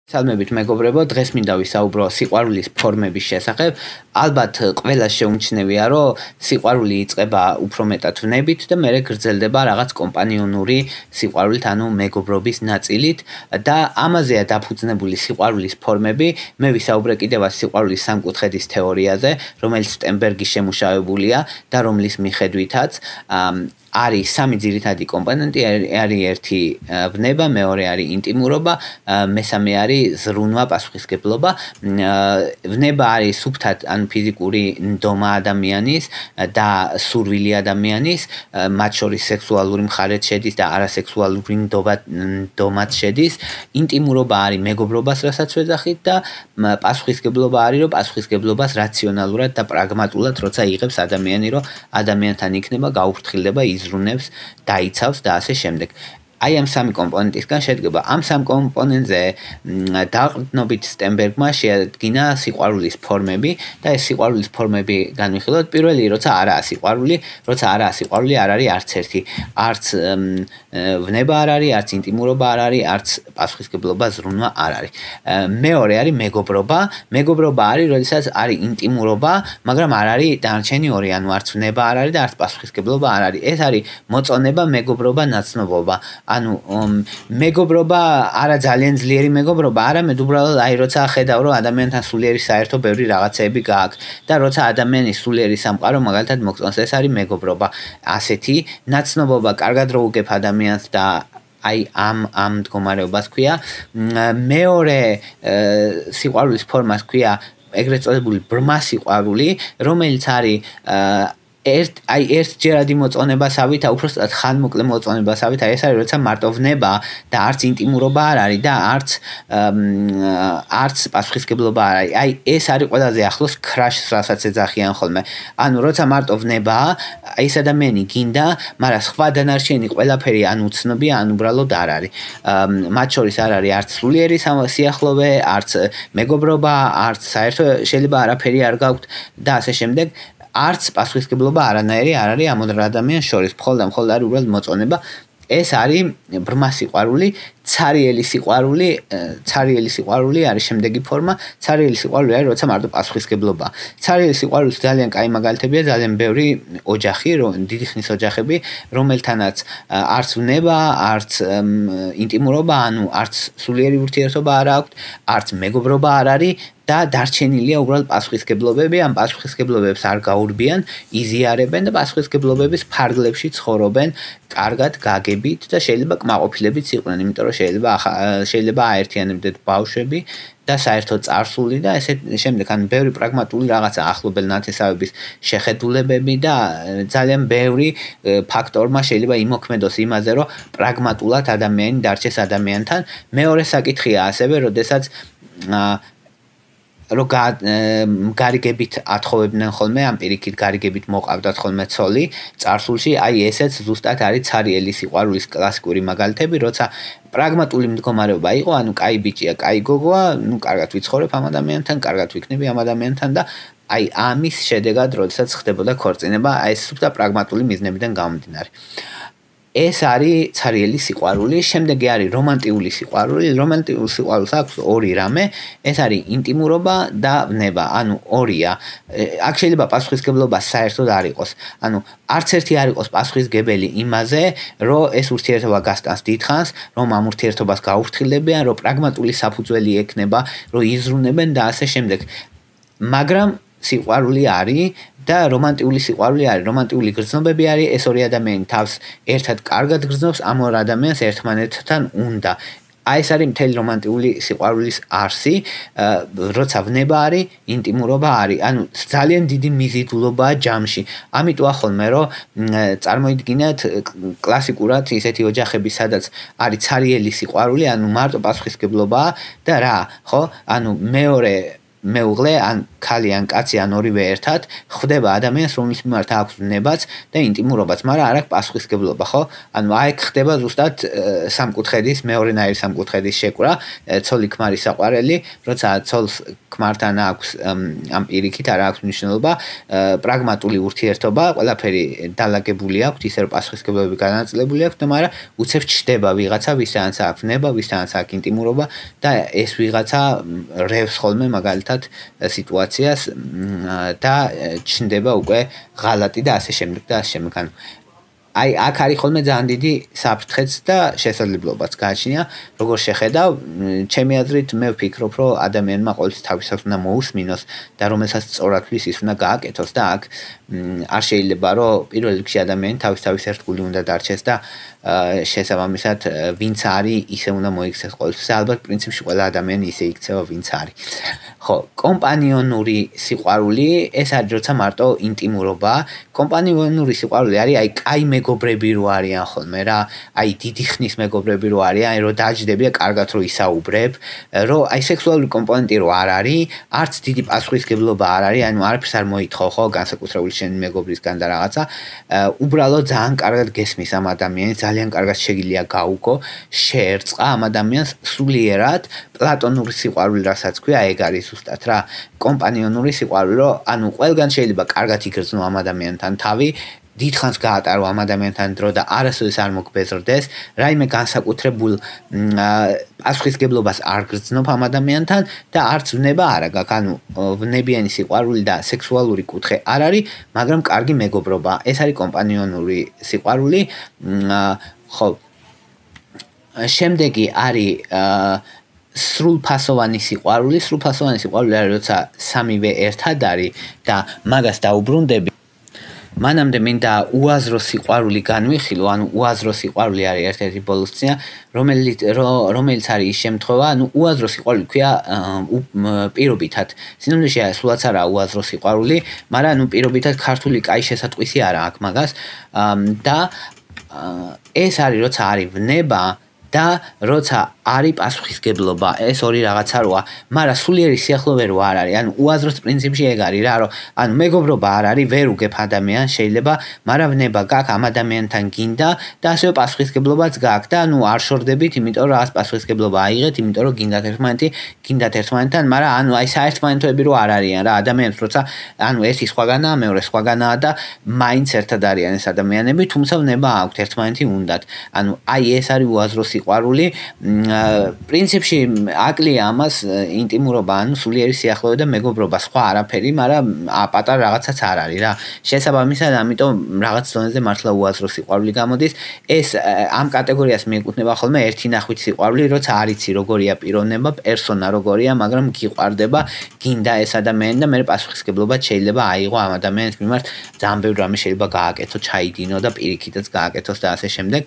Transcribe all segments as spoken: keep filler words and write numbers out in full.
Salmებით მეგობრებო, დღეს მინდა ვისაუბრო სიყვარულის ფორმების შესახებ. ალბათ ყველას შეუმჩნევია, რომ სიყვარული იწყება უფრო მეტად ვნებით და მერე გრძელდება რაღაც კომპანიონური სიყვარულით, ანუ მეგობრობის ნაწილით და ამაზეა დაფუძნებული სიყვარულის ფორმები. მე ვისაუბრე კიდევ სიყვარულის სამკუთხედის თეორიაზე, რომელიც სტენბერგის შემუშავებულია და რომლის მიხედვითაც არის სამი ძირითადი კომპონენტი, არის ერთი ვნება, მეორე არის ინტიმურობა, მესამე არის ზრუნვა, პასუხისგებლობა. ვნება არის სუფთად ან ფიზიკური ნდომა ადამიანის და სურვილი ადამიანის, მათ შორის სექსუალური მხარეც შედის და არასექსუალური ნდომაც შედის. ინტიმურობა არის მეგობრობას, რასაც ვეძახით და პასუხისგებლობა არის, რომ პასუხისგებლობას რაციონალურად და პრაგმატულად როცა იღებს ადამიანი, რომ ადამიანთან იქნება, გაუფრთხილდება, იზრუნებს, დაიცავს და ასე შემდეგ. აი ამ სამი კომპონენტისგან შედგება. ამ სამ კომპონენტზე დაყრდნობით სტენბერგმა შეადგინა სიყვარულის ფორმები და ეს სიყვარულის ფორმები განვიხილოთ. პირველი, როცა არაა სიყვარული, როცა არაა სიყვარული, არ არის არც ერთი, არც ვნება არ არის, არც ინტიმურობა არ არის, არც პასუხისგებლობა, ზრუნვა არ არის. მეორე არის მეგობრობა. მეგობრობა არის, როდესაც არის ინტიმურობა, მაგრამ არ არის დანარჩენი ორი, ანუ არც ვნება არ არის და არც პასუხისგებლობა არ არის. ეს არის მოწონება, მეგობრობა, ნაცნობობა. ანუ მეგობრობა არა ძალიან ძლიერი მეგობრობა, არამედ უბრალოდ აი როცა ხედავ რომ ადამიანთან სულიერი საერთო ბევრი რაღაცეები გააქვს და როცა ადამიანის სულიერი სამყარო მაგალითად მოგწონს, ეს არის მეგობრობა. ასეთი ნაცნობობა, კარგად რო უგებ ადამიანს და აი ამ ამ მდგომარეობას ქვია. მეორე სიყვარულის ფორმას ქვია ეგრეთ წოდებული ბრმა სიყვარული, რომელიც არის ერთ აი ერთჯერადი მოწონებასავით, უბრალოდ ხანმოკლე მოწონებასავით, აი ეს არის როცა მარტო ვნება და არც ინტიმურობა არ არის და არც არც პასუხისგებლობა არ არის. აი ეს არის ყველაზე ახლოს ქრაშს, რასაც ეძახიან ხოლმე. ანუ როცა მარტო ვნებაა, აი ეს ადამიანი გინდა, მაგრამ სხვა დანარჩენი ყველაფერი ან უცნობია, ან უბრალოდ არ არის. მათ შორის არ არის არც სულიერი სიახლოვე, არც მეგობრობა, არც საერთო შეიძლება არაფერი არ გაქვთ და ასე შემდეგ. არც პასუხისგებლობა არანაირი არ არის ამ ადამიანს შორის, მხოლოდ და მხოლოდ არის უბრალოდ მოწონება. ეს არის ბრმა სიყვარული. ცარიელი სიყვარული, ცარიელი სიყვარული არის შემდეგი ფორმა. ცარიელი სიყვარული არის, როცა მარტო პასუხისგებლობა. ცარიელი სიყვარულის ძალიან კაი მაგალითებია, ძალიან ბევრი ოჯახი, დიდი ხნის ოჯახები, რომელთანაც არც ვნება, არც ინტიმურობა, ანუ არც სულიერი ურთიერთობა არ აქვთ, არც მეგობრობა არ არის და დარჩენილია უბრალოდ პასუხისგებლობები, ამ პასუხისგებლობებს არ გაურბიან, იზიარებენ და პასუხისგებლობების ფარგლებში ცხოვრობენ კარგად, გაგებით და შეიძლება კმაყოფილებიც იყვნენ, იმიტომ რომ შეიძლება შეიძლება აერთიანებდეთ ბავშვები და საერთო წარსული და ესე შემდეგ, ან ბევრი პრაგმატული რაღაცა ახლობელ ნათესავების შეხედულებები და ძალიან ბევრი ფაქტორმა შეიძლება იმოქმედოს იმაზე, რომ პრაგმატულად ადამიანი დარჩეს ადამიანთან. მეორე საკითხია ასევე, როდესაც რო გარიგებით ათხოვებდნენ ხოლმე, ამ პირიქით გარიგებით მოყავდათ ხოლმე ცოლი წარსულში, აი ესეც ზუსტად არის ცარიელი სიყვარულის კლასიკური მაგალითები, როცა პრაგმატული მდგომარეობა იყო, ანუ კაი ბიჭია, კაი გოგოა, ნუ კარგად ვიცხოვრებ ამ ადამიანთან, კარგად ვიქნები ამ ადამიანთან და აი ამის შედეგად, როდესაც ხდებოდა ქორწინება, აი ეს ზუსტად პრაგმატული მიზნებიდან გამომდინარე. ეს არის ცარიელი სიყვარული. შემდეგი არის რომანტიული სიყვარული. რომანტიულ სიყვარულს აქვს ორი რამე, ეს არის ინტიმურობა და ვნება, ანუ ორია. აქ შეიძლება პასუხისგებლობა საერთოდ არ იყოს. ანუ არც ერთი არ იყოს პასუხისგებელი იმაზე, რომ ეს ურთიერთობა გასტანს დიდხანს, რომ ამ ურთიერთობას გაუფრთხილებიან, რომ პრაგმატული საფუძველი ექნება, რომ იზრუნებენ და ასე შემდეგ. მაგრამ სიყვარული არის და რომანტიული სიყვარული არის, რომანტიული გრძნობები არის, ეს ორი ადამიანი თავს ერთად კარგად გრძნობს, ამ ორ ადამიანს ერთმანეთთან უნდა. აი ეს არის მთელი რომანტიული სიყვარულის არსი, როცა ვნება არის, ინტიმურობა არის, ანუ ძალიან დიდი მიზიდულობაა ჯამში. ამიტომ ახოლმე რომ წარმოიდგინეთ კლასიკურად ისეთი ოჯახები, სადაც არის ცარიელი სიყვარული, ანუ მარტო პასუხისგებლობაა და რა, ხო? ანუ მეორე მეუღლე ან ქალი ან კაცი ან ორივე ერთად ხვდება ადამიანს, რომლის მიმართ აქვს ვნებაც და ინტიმურობაც, მაგრამ არ აქვს პასუხისგებლობა, ხო? ანუ აი ხდება ზუსტად სამკუთხედის, მეორენაირი სამკუთხედის შეკვრა, ცოლი-ქმარის საყვარელი, როცა ცოლს ქმართან აქვს ამ პირიქით არ აქვს მნიშვნელობა, პრაგმატული ურთიერთობა, ყველაფერი დალაგებული აქვს, ისე რომ პასუხისგებლობები განაწილებული აქვს, და მაგრამ უცებ ჩდება ვიღაცა, ვისთანაც აქვს ნება, ვისთანაც აქვს ინტიმურობა და ეს ვიღაცა რევს ხოლმე მაგალითად სიტუაციას და ჩნდება უკვე ღალატი და ასე შემდეგ და ასე შემდეგ. აი აქ არის ხოლმე ძალიან დიდი საფრთხეც და შესაძლებლობაც გააჩნია, როგორ შეხედავ, ჩემი აზრით მე ვფიქრობ, რომ ადამიანმა ყოველთვის თავისას უნდა მოусმინოს და რომელსაც სწორად ვის ის უნდა გააკეთოს და აქ არ შეიძლება რომ პირველ რიგში ადამიანი თავის თავის ერთგული უნდა დარჩეს და შესაბამისად ვინც არის ისე უნდა მოიქცეს ყოველთვის. ალბათ პრინციპში ყველა ადამიანი ისე იქცევა ვინც არის. ხო, კომპანიონური სიყვარული ეს არის როცა მარტო ინტიმურობა. კომპანიონური სიყვარული არის აი კაი მეგობრები რო არიან ხოლმე რა, აი დიდი ხნის მეგობრები რო არიან, აი რო დაჯდებია კარგად რო ისაუბრებ, რო აი სექსუალური კომპონენტი რო არ არის, არც დიდი პასუხისგებლობა არ არის, ანუ არაფერს არ მოითხოვ ხო განსაკუთრებული შენი მეგობრისგან და რაღაცა, უბრალოდ ძალიან კარგად გესმის ამ ადამიანს, ძალიან კარგად შეგიძლია გაუგო, შეერწყა ამ ადამიანს სულიერად, პლატონური სიყვარული რასაც ქვია, ეგ არის ზუსტად რა, კომპანიონური სიყვარული, რო ანუ ყველგან შეიძლება კარგად იგრძნო ამ ადამიანთან თავი, დიდხანს გაატარო ამ ადამიანთან დრო და არასოდეს არ მოგბეზრდეს, რაიმე განსაკუთრებულ პასუხისგებლობას არ გრძნობ ამ ადამიანთან და არც ვნება არ აქვს, ანუ ვნებიანი სიყვარული და სექსუალური კუთხე არ არის, მაგრამ კარგი მეგობრობა, ეს არის კომპანიონური სიყვარული. ხო, შემდეგი არის სრულფასოვანი სიყვარული. სრულფასოვანი სიყვარული არის როცა სამივე ერთად არის და მაგას დაუბრუნდები. მანამდე მინდა უაზრო სიყვარული განვიხილო, ანუ უაზრო სიყვარული არის ერთ-ერთი ბოლოსწინა, რომელიც რომელიც არის ის შემთხვევა, ანუ უაზრო სიყვარული ქვია პირობითად. სინამდვილეში სულაც არა უაზრო სიყვარული, მაგრამ ანუ პირობითად ქართული კაი შესატყვისი არა აქვს მაგას და ეს არის როცა არის ვნება და როცა არის პასუხისგებლობა, ეს ორი რაღაცა როა, მაგრამ სულიერი სიახლოვე რო არ არის, ანუ უაზროს პრინციპში ეგ არის რა, რომ ანუ მეგობრობა არ არის, ვერ უგებ ადამიანს შეიძლება, მაგრამ ვნება გაქვს ამ ადამიანთან გინდა და ასევე პასუხისგებლობაც გაქვს და ანუ არ შორდებით, იმიტომ რომ რაღაც პასუხისგებლობა აიღეთ, იმიტომ რომ გინდათ ერთმანეთი, გინდათ ერთმანეთთან, მაგრამ ანუ აი საერთმანეთოები რო არ არიან რა, ადამიანებს როცა ანუ ერთი სხვაგანაა, მეორე სხვაგანაა და მაინც ერთად არიან ეს ადამიანები, თუმცა ვნება აქვთ ერთმანეთი უნდათ. ანუ აი ეს არის უაზრო სიყვარული. პრინციპში აკლია ამას ინტიმურობა, ანუ სულიერი სიახლოვე და მეგობრობა, სხვა არაფერი, მაგრამ პატარა რაღაცაც არ არის რა. შესაბამისად, ამიტომ რაღაც ზონაზე მართლა უაზრო სიყვარული გამოდის. ეს ამ კატეგორიას მიეკუთვნება ხოლმე ერთი ნახვით სიყვარული, როცა არიცი როგორია პიროვნება, პერსონა როგორია, მაგრამ გიყვარდება, გინდა ეს ადამიანი და მე პასუხისგებლობა შეიძლება აიღო ამ ადამიანის მიმართ, ძალიან ბევრი რამე შეიძლება გააკეთო, ჩაიდინო და პირიქითაც გააკეთოს და ასე შემდეგ.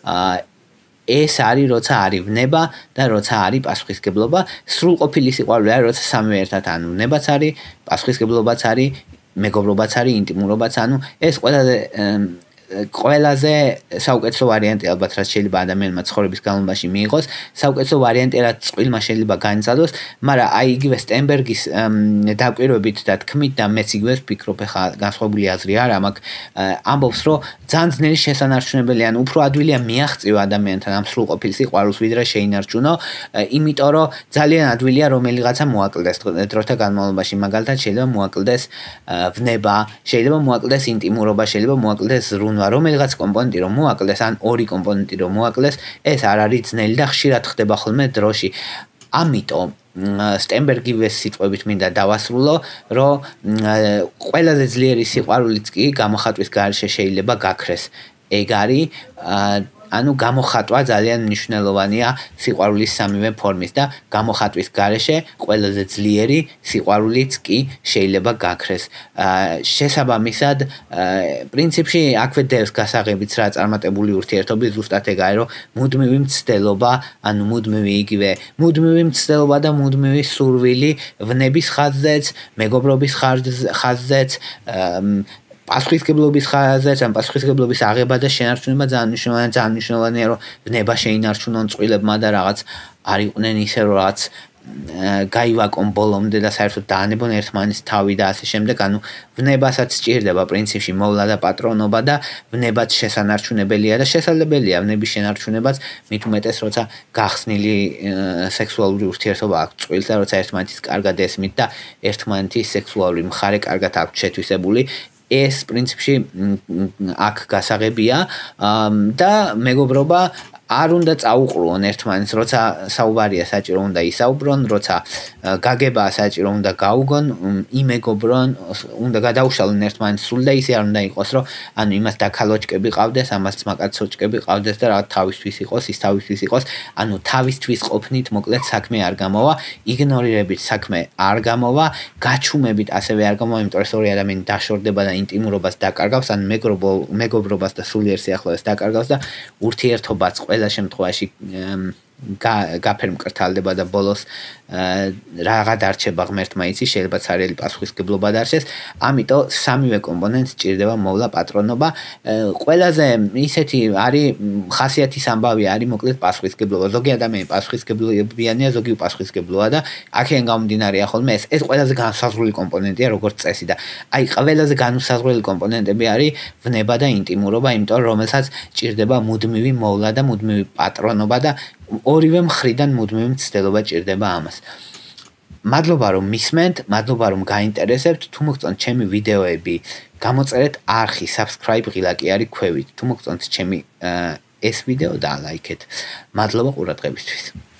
ეს არის როცა არის ვნება და როცა არის პასუხისგებლობა. სრულყოფილი სიყვარული არის როცა სამივე ერთად, ანუ ვნებაც არის, პასუხისგებლობაც არის, მეგობრობაც არის, ინტიმურობაც, ანუ ეს ყველაზე ყველაზე საუკეთესო ვარიანტი ალბათ რაც შეიძლება ადამიანმა ცხოვრების განმავლობაში მიიღოს. საუკეთესო ვარიანტი რაც წყვილმა შეიძლება განიცადოს, მაგრამ აი იგივე სტენბერგის დაკვირვებით და თქმით და მეც იგივე ვფიქრობ, ხა განსხვავებული აზრი არ მაქვს, ამბობს რომ ძალიან ძნელი შესანარჩუნებელი, ან უფრო ადვილია მიაღწიო ადამიანთან ამ სრულყოფილ სიყვარულს, ვიდრე შეინარჩუნო, იმიტომ რომ ძალიან ადვილია რომელიღაცა მოაკლდეს დროთა განმავლობაში, მაგალითად შეიძლება მოაკლდეს ვნება, შეიძლება მოაკლდეს ინტიმურობა, შეიძლება მოაკლდეს ზრუნვა, რომელიღაც კომპონენტი რომ მოაკლდეს, ან ორი კომპონენტი რომ მოაკლდეს, ეს არ არის ძნელი და ხშირად ხდება ხოლმე დროში. ამიტომ სტენბერგის სიტყვებით მინდა დავასრულო, რომ ყველაზე ძლიერი სიყვარულიც კი გამოხატვის გარეშე შეიძლება გაქრეს. ეგ არის ანუ გამოხატვა ძალიან მნიშვნელოვანია სიყვარულის სამივე ფორმის და გამოხატვის გარეშე ყველაზე ძლიერი სიყვარულიც კი შეიძლება გაქრეს. შესაბამისად, პრინციპში აქვე დევს გასაღებიც რა წარმატებული ურთიერთობის ზუსტად ეგ არის, რომ მუდმივი მცდელობა, ანუ მუდმივი იგივე, მუდმივი მცდელობა და მუდმივი სურვილი ვნების ხაზზეც, მეგობრობის ხაზზეც, პასუხისგებლობის ხაზზეც, ან პასუხისგებლობის აღება და შენარჩუნება ძალიან მნიშვნელოვანია, ძალიან მნიშვნელოვანია, რომ ვნება შეინარჩუნონ წყვილებმა და რაღაც არ იყვნენ ისე, რომ რაღაც გაივაკონ ბოლომდე და საერთოდ დაანებონ ერთმანეთის თავი და ასე შემდეგ, ანუ ვნებასაც სჭირდება პრინციპში მოვლა და პატრონობა და ვნებაც შესანარჩუნებელია და შესაძლებელია ვნების შენარჩუნებაც, მით უმეტეს როცა გახსნილი სექსუალური ურთიერთობა აქვს წყვილს და როცა ერთმანეთის კარგად ესმით და ერთმანეთის სექსუალური მხარე კარგად აქვს შეთვისებული. ეს პრინციპში აქ გასაღებია და მეგობრობა არ უნდა წაუყრუონ ერთმანეთს, როცა საუბარია საჭირო უნდა ისაუბრონ, როცა გაგებაა საჭირო უნდა გაუგონ, იმეგობრონ, უნდა გადაუშალონ ერთმანეთს სულ და ისე არ უნდა იყოს, რომ ანუ იმას დაქალოჭკები ყავდეს, ამას ძმაკაცოჭკები ყავდეს და რა თავისთვის იყოს, ის თავისთვის იყოს, ანუ თავისთვის ყოფნით მოკლედ საქმე არ გამოვა, იგნორირებით საქმე არ გამოვა, გაჩუმებით ასევე არ გამოვა, იმიტომ რომ ორი ადამიანი დაშორდება და ინტიმურობას დაკარგავს, ან მეგობრობას და სულიერ სიახლოვეს დაკარგავს და ურთიერთობაც ყველა შემთხვევაში გაფერმკრთალდება და ბოლოს რაღა დარჩება ღმერთმა იცის, შეიძლება ცარიელი პასუხისგებლობა დარჩეს. ამიტომ სამივე კომპონენტს სჭირდება მოვლა პატრონობა. ყველაზე ისეთი არის ხასიათის ამბავი არის მოკლედ პასუხისგებლობა. ზოგი ადამიანი პასუხისგებლებიანია, ზოგი უპასუხისგებლოა და აქედან გამომდინარეა ხოლმე ეს ეს ყველაზე განსაზღვრული კომპონენტია როგორც წესი და აი ყველაზე განსაზღვრული კომპონენტები არის ვნება და ინტიმურობა, იმიტომ რომელსაც სჭირდება მუდმივი მოვლა და მუდმივი პატრონობა და ორივე მხრიდან მუდმივი მცდელობა ჭირდება ამას. მადლობა რომ მისმენთ, მადლობა რომ გაინტერესებთ, თუ მოგწონთ ჩემი ვიდეოები, გამოწერეთ არხი, subscribe ღილაკი არის ქვევით. თუ მოგწონთ ჩემი ეს ვიდეო და ლაიქეთ. მადლობა ყურადღებისთვის.